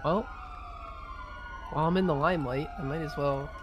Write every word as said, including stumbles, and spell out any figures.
Well, while I'm in the limelight, I might as well